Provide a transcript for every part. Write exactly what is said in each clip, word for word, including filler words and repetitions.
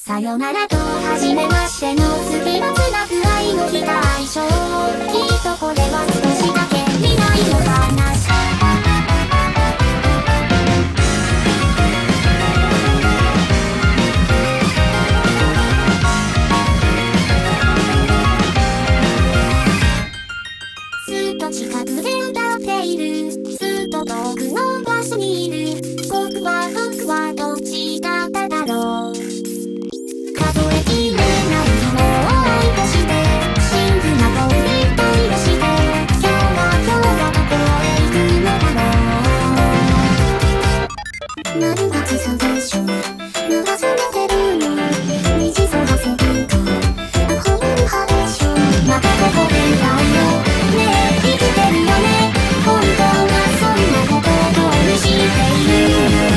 さよならと初めましての月のつなぐ愛の非対称。きっとこれは少しだけ未来の話。ずっと近くで歌っている、ずっと遠くの場所にいる。僕は僕はどっちだっただろう。数えきれない昨日を追い越して、真偽な通り問い出して、今日は今日はどこへ行くのだろう。何月さでしょう、流されてるの虹そらせるか、ほる派でしょう。またここでだよねえ、生きてるよね、本当はそんなことを無視してい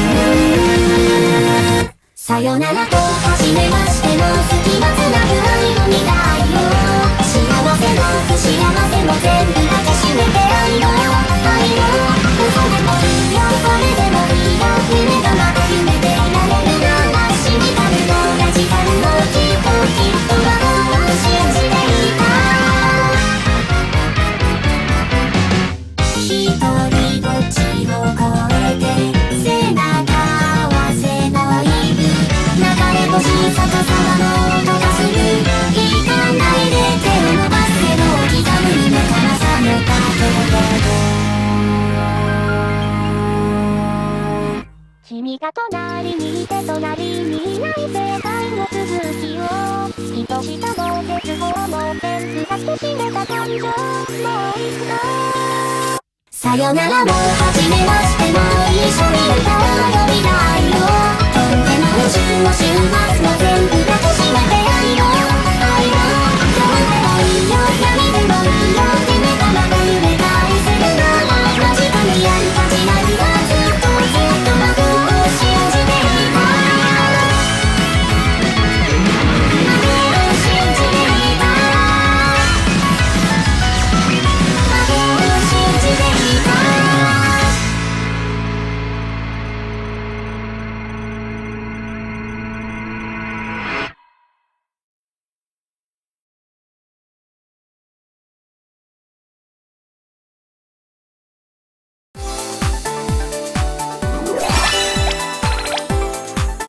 る。さよならと初めましての隙間つなぐ愛の未来よ。幸せも不幸せも全部抱きしめて愛の愛の嘘でもいいよ、それでもいいよ、夢がまだ夢でいられるなら死にたるのが時間をきっときっと魔法を信じていた。一人ぼっちを越えて背中合わせのイブ、流れ星逆さまの音がする。行かないで手を伸ばすけど刻む夢から覚めたけれど、君が隣にいて隣にいない世界の続きを、きっとしたも絶望も全部抱きしめた感情、もう一度さよならも初めましても一緒に歌おうよ未来を。とんでもない週の週末も全部だけ